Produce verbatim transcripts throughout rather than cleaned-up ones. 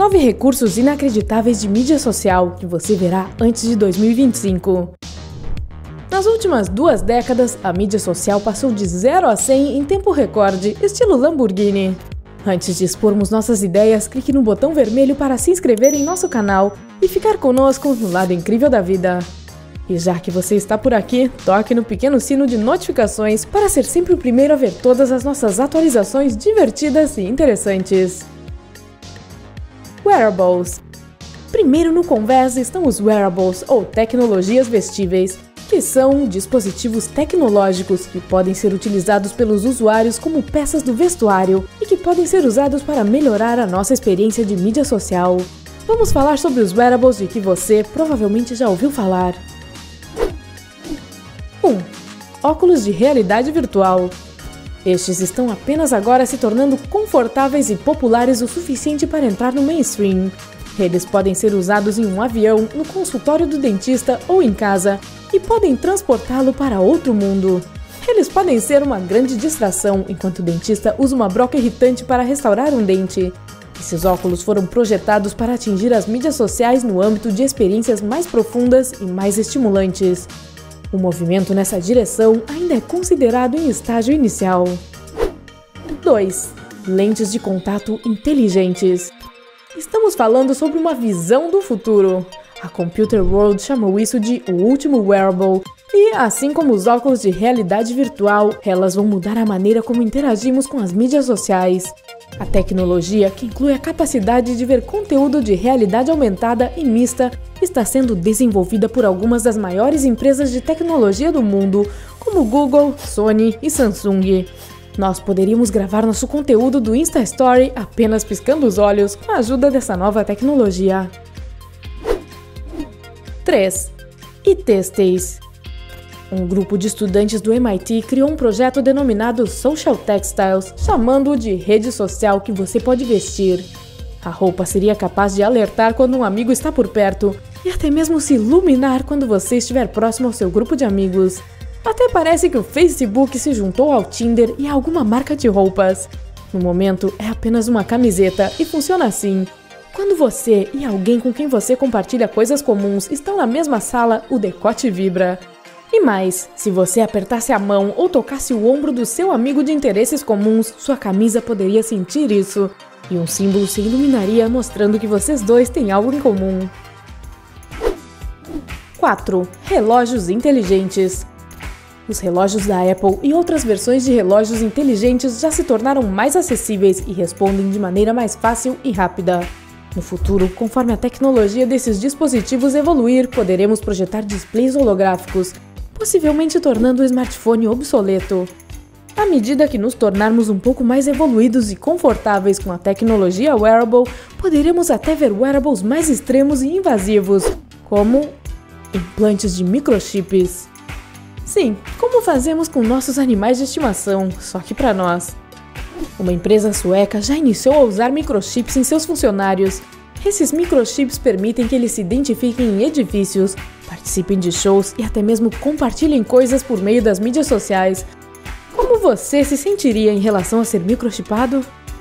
Nove recursos inacreditáveis de mídia social que você verá antes de dois mil e vinte e cinco. Nas últimas duas décadas, a mídia social passou de zero a cem em tempo recorde, estilo Lamborghini. Antes de expormos nossas ideias, clique no botão vermelho para se inscrever em nosso canal e ficar conosco no lado incrível da vida. E já que você está por aqui, toque no pequeno sino de notificações para ser sempre o primeiro a ver todas as nossas atualizações divertidas e interessantes. Wearables. Primeiro no convés estão os wearables, ou tecnologias vestíveis, que são dispositivos tecnológicos que podem ser utilizados pelos usuários como peças do vestuário e que podem ser usados para melhorar a nossa experiência de mídia social. Vamos falar sobre os wearables de que você provavelmente já ouviu falar. um. Óculos de realidade virtual. Estes estão apenas agora se tornando confortáveis e populares o suficiente para entrar no mainstream. Eles podem ser usados em um avião, no consultório do dentista ou em casa, e podem transportá-lo para outro mundo. Eles podem ser uma grande distração enquanto o dentista usa uma broca irritante para restaurar um dente. Esses óculos foram projetados para atingir as mídias sociais no âmbito de experiências mais profundas e mais estimulantes. O movimento nessa direção ainda é considerado em estágio inicial. dois. Lentes de contato inteligentes. Estamos falando sobre uma visão do futuro. A Computer World chamou isso de o último wearable, e assim como os óculos de realidade virtual, elas vão mudar a maneira como interagimos com as mídias sociais. A tecnologia, que inclui a capacidade de ver conteúdo de realidade aumentada e mista, está sendo desenvolvida por algumas das maiores empresas de tecnologia do mundo, como Google, Sony e Samsung. Nós poderíamos gravar nosso conteúdo do Insta Story apenas piscando os olhos com a ajuda dessa nova tecnologia. três. E-Têxteis. Um grupo de estudantes do M I T criou um projeto denominado Social Textiles, chamando-o de rede social que você pode vestir. A roupa seria capaz de alertar quando um amigo está por perto e até mesmo se iluminar quando você estiver próximo ao seu grupo de amigos. Até parece que o Facebook se juntou ao Tinder e a alguma marca de roupas. No momento, é apenas uma camiseta e funciona assim. Quando você e alguém com quem você compartilha coisas comuns estão na mesma sala, o decote vibra. E mais, se você apertasse a mão ou tocasse o ombro do seu amigo de interesses comuns, sua camisa poderia sentir isso. E um símbolo se iluminaria mostrando que vocês dois têm algo em comum. quatro. Relógios inteligentes. Os relógios da Apple e outras versões de relógios inteligentes já se tornaram mais acessíveis e respondem de maneira mais fácil e rápida. No futuro, conforme a tecnologia desses dispositivos evoluir, poderemos projetar displays holográficos, possivelmente tornando o smartphone obsoleto. À medida que nos tornarmos um pouco mais evoluídos e confortáveis com a tecnologia wearable, poderemos até ver wearables mais extremos e invasivos, como implantes de microchips. Sim, como fazemos com nossos animais de estimação, só que para nós. Uma empresa sueca já iniciou a usar microchips em seus funcionários. Esses microchips permitem que eles se identifiquem em edifícios, participem de shows e até mesmo compartilhem coisas por meio das mídias sociais. Como você se sentiria em relação a ser microchipado?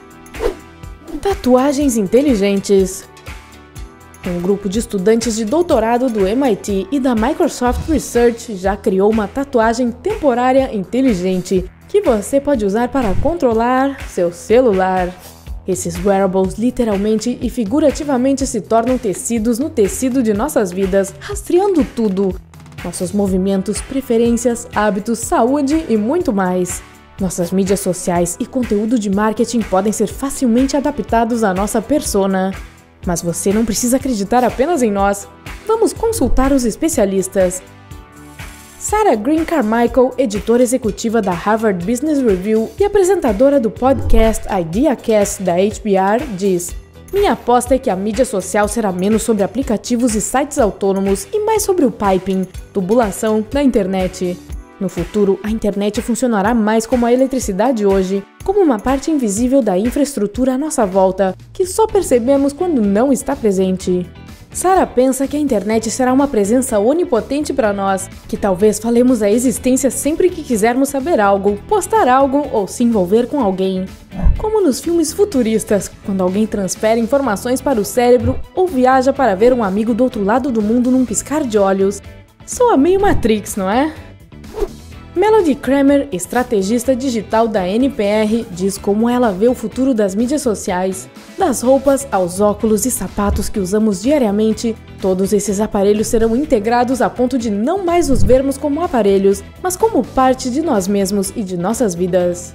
Tatuagens inteligentes. Um grupo de estudantes de doutorado do M I T e da Microsoft Research já criou uma tatuagem temporária inteligente que você pode usar para controlar seu celular. Esses wearables literalmente e figurativamente se tornam tecidos no tecido de nossas vidas, rastreando tudo. Nossos movimentos, preferências, hábitos, saúde e muito mais. Nossas mídias sociais e conteúdo de marketing podem ser facilmente adaptados à nossa persona. Mas você não precisa acreditar apenas em nós. Vamos consultar os especialistas. Sarah Green Carmichael, editora executiva da Harvard Business Review e apresentadora do podcast IdeaCast da H B R, diz: "Minha aposta é que a mídia social será menos sobre aplicativos e sites autônomos e mais sobre o piping, tubulação, da internet. No futuro, a internet funcionará mais como a eletricidade hoje, como uma parte invisível da infraestrutura à nossa volta, que só percebemos quando não está presente." Sarah pensa que a internet será uma presença onipotente para nós, que talvez falemos a existência sempre que quisermos saber algo, postar algo ou se envolver com alguém. Como nos filmes futuristas, quando alguém transfere informações para o cérebro ou viaja para ver um amigo do outro lado do mundo num piscar de olhos. Soa meio Matrix, não é? Melody Kramer, estrategista digital da N P R, diz como ela vê o futuro das mídias sociais. Das roupas aos óculos e sapatos que usamos diariamente, todos esses aparelhos serão integrados a ponto de não mais os vermos como aparelhos, mas como parte de nós mesmos e de nossas vidas.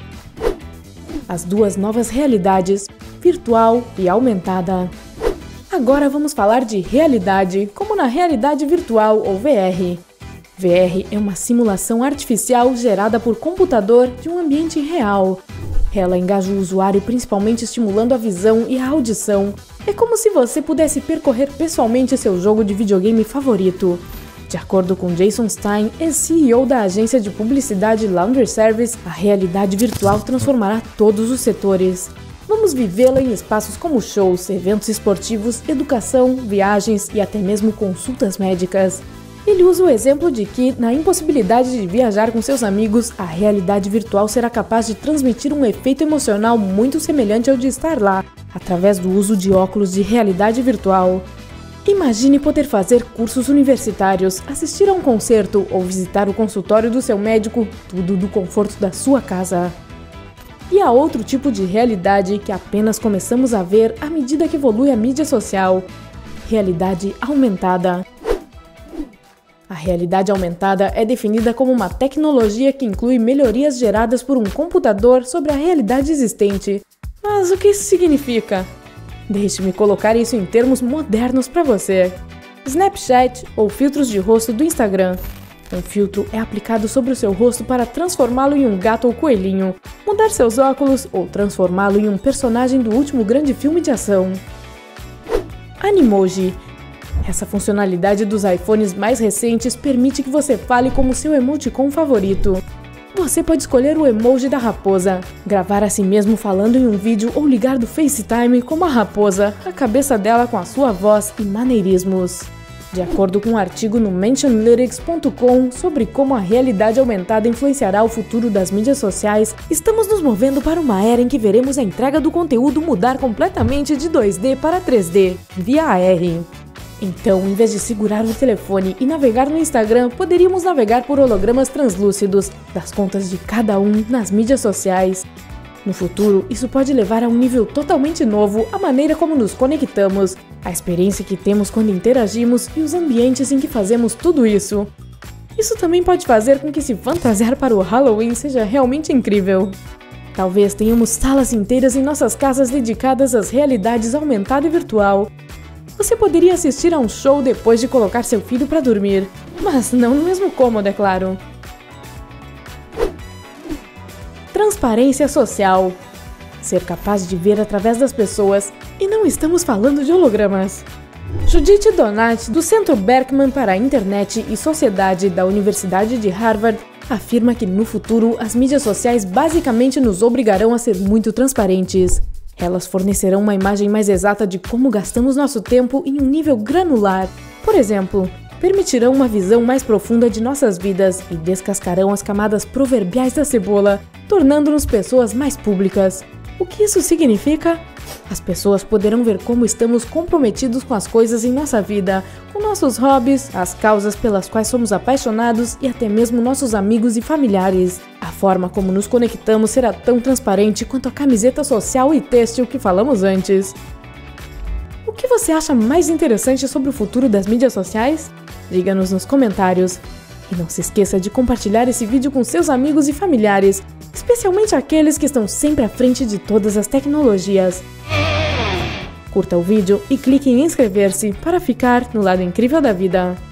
As duas novas realidades, virtual e aumentada. Agora vamos falar de realidade, como na realidade virtual ou V R. V R é uma simulação artificial gerada por computador de um ambiente real. Ela engaja o usuário principalmente estimulando a visão e a audição. É como se você pudesse percorrer pessoalmente seu jogo de videogame favorito. De acordo com Jason Stein, C E O da agência de publicidade Laundry Service, a realidade virtual transformará todos os setores. Vamos vivê-la em espaços como shows, eventos esportivos, educação, viagens e até mesmo consultas médicas. Ele usa o exemplo de que, na impossibilidade de viajar com seus amigos, a realidade virtual será capaz de transmitir um efeito emocional muito semelhante ao de estar lá, através do uso de óculos de realidade virtual. Imagine poder fazer cursos universitários, assistir a um concerto ou visitar o consultório do seu médico, tudo do conforto da sua casa. E há outro tipo de realidade que apenas começamos a ver à medida que evolui a mídia social: realidade aumentada. A realidade aumentada é definida como uma tecnologia que inclui melhorias geradas por um computador sobre a realidade existente. Mas o que isso significa? Deixe-me colocar isso em termos modernos para você. Snapchat, ou filtros de rosto do Instagram. Um filtro é aplicado sobre o seu rosto para transformá-lo em um gato ou coelhinho, mudar seus óculos ou transformá-lo em um personagem do último grande filme de ação. Animoji. Essa funcionalidade dos iPhones mais recentes permite que você fale como seu emoticon favorito. Você pode escolher o emoji da raposa, gravar a si mesmo falando em um vídeo ou ligar do FaceTime como a raposa, a cabeça dela com a sua voz e maneirismos. De acordo com um artigo no mention lyrics ponto com sobre como a realidade aumentada influenciará o futuro das mídias sociais, estamos nos movendo para uma era em que veremos a entrega do conteúdo mudar completamente de dois D para três D, via A R. Então, em vez de segurar o telefone e navegar no Instagram, poderíamos navegar por hologramas translúcidos das contas de cada um nas mídias sociais. No futuro, isso pode levar a um nível totalmente novo a maneira como nos conectamos, a experiência que temos quando interagimos e os ambientes em que fazemos tudo isso. Isso também pode fazer com que se fantasiar para o Halloween seja realmente incrível. Talvez tenhamos salas inteiras em nossas casas dedicadas às realidades aumentada e virtual. Você poderia assistir a um show depois de colocar seu filho para dormir, mas não no mesmo cômodo, é claro. Transparência social. Ser capaz de ver através das pessoas, e não estamos falando de hologramas. Judith Donat, do Centro Berkman para a Internet e Sociedade da Universidade de Harvard, afirma que no futuro as mídias sociais basicamente nos obrigarão a ser muito transparentes. Elas fornecerão uma imagem mais exata de como gastamos nosso tempo em um nível granular. Por exemplo, permitirão uma visão mais profunda de nossas vidas e descascarão as camadas proverbiais da cebola, tornando-nos pessoas mais públicas. O que isso significa? As pessoas poderão ver como estamos comprometidos com as coisas em nossa vida, com nossos hobbies, as causas pelas quais somos apaixonados e até mesmo nossos amigos e familiares. A forma como nos conectamos será tão transparente quanto a camiseta social e têxtil que falamos antes. O que você acha mais interessante sobre o futuro das mídias sociais? Diga-nos nos comentários. E não se esqueça de compartilhar esse vídeo com seus amigos e familiares, especialmente aqueles que estão sempre à frente de todas as tecnologias. Curta o vídeo e clique em inscrever-se para ficar no lado incrível da vida.